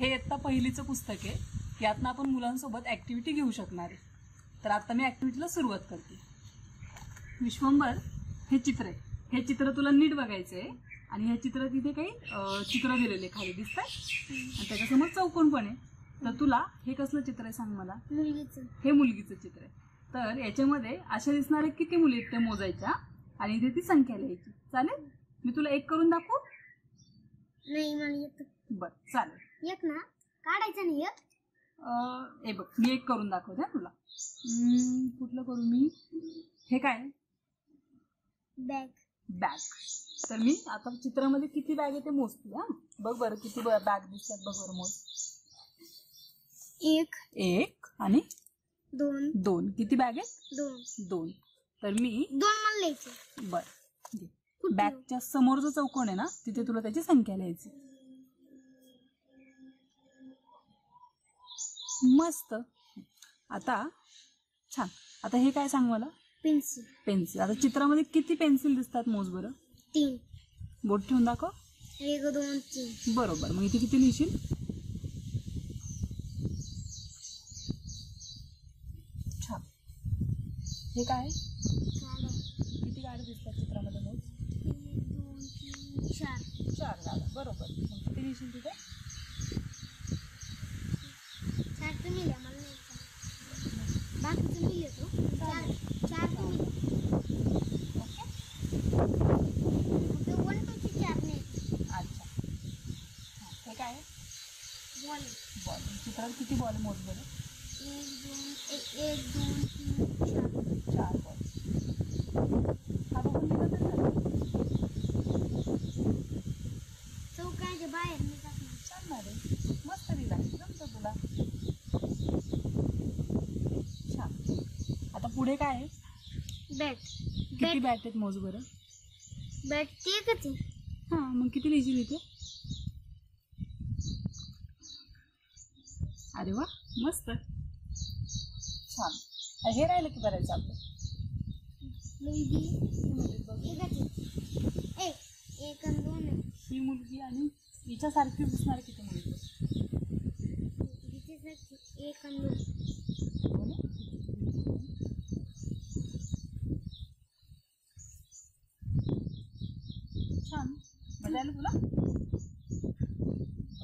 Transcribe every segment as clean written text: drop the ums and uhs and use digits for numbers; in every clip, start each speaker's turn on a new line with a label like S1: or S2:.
S1: हे इयत्ता पहिलीचं पुस्तक आहे. यातनं आपण मुलांसोबत ऍक्टिव्हिटी घेऊ शकणार आहे. तर आता मी ऍक्टिव्हिटीला सुरुवात करते. विश्वंभर हे चित्र आहे. हे चित्र तुला नीट बघायचंय आणि हे चित्र तिथे काही चित्र दिलेले खाली दिसतंय आणि त्याच्यासमोर चौकोन पण आहे. तर तुला हे कसलं चित्र आहे सांग मला.
S2: मुलगीचं.
S1: हे मुलगीचं चित्र आहे. तर याच्यामध्ये अशा दिसणारे किती मुली आहेत त्या मोजायच्या आणि इथे ती संख्या लिहायची. चालेल? मी तुला एक करून दाखवू?
S2: नाही मला येत.
S1: बरं चालेल.
S2: एक ना काढायचं नाही येत.
S1: हे बघ मी एक करून दाखवते तुला. कुठलं करू मी? हे काय?
S2: बॅग.
S1: बॅग. तर मी आता चित्रामध्ये किती बॅग आहे ते मोजते. हा बघ बरं किती बॅग दिसतात बघ बरं मोज. एक आणि दोन. किती बॅग आहेत? दोन. तर मी
S2: दोन मला लिहायचे.
S1: बर बॅगच्या समोर जो चौकोन आहे ना तिथे तुला त्याची संख्या लिहायची. मस्त. आता छान. आता हे काय सांग मला.
S2: पेन्सिल.
S1: पेन्सिल. आता चित्रामध्ये किती पेन्सिल दिसतात मोज बरं.
S2: 3.
S1: बोट ठेवून दाखव.
S2: 1 2 3.
S1: बरोबर. मग इथे किती लिहिशील? छान. हे काय? किती गाड्या दिसतात चित्रामध्ये मोज?
S2: 1 2 3 4.
S1: 4 गाड्या. बरोबर. मग किती लिहिशील तिथे?
S2: 4 तुम्ही लिहा मला नाही. बाकीचं मी लिहितो. 4 तुम्ही लिहा.
S1: ओके.
S2: फक्त 1 2 3 4 नाही.
S1: अच्छा. हे काय?
S2: बॉल.
S1: बॉल. चित्रात किती बॉल मोज बरं.
S2: 1 2 3 4.
S1: 4 बॉल. हा बघून लिहिलं तर झालं.
S2: चौकाच्या बाहेर मी टाकणार.
S1: चालणार आहे. मस्त लिहिला. जमतं तुला. छान. आता पुढे काय आहे?
S2: बॅट.
S1: किती बॅट आहेत मोज बरं.
S2: बॅट ती एकच आहे.
S1: हा मग किती लिहिशील इथे? अरे वा मस्त. छान. हे राहिलं की करायचं आपलं.
S2: मुलगी एकच आहे. एक आणि 2 आहे.
S1: ही मुलगी आणि हिच्यासारखी दिसणार किती मुलगी?
S2: हिच्यासारखी 1 आणि 2.
S1: छान. मजा आली तुला?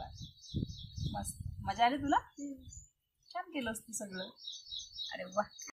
S1: मस्त. मजा आली तुला? छान केलंस तू सगळं. अरे वा.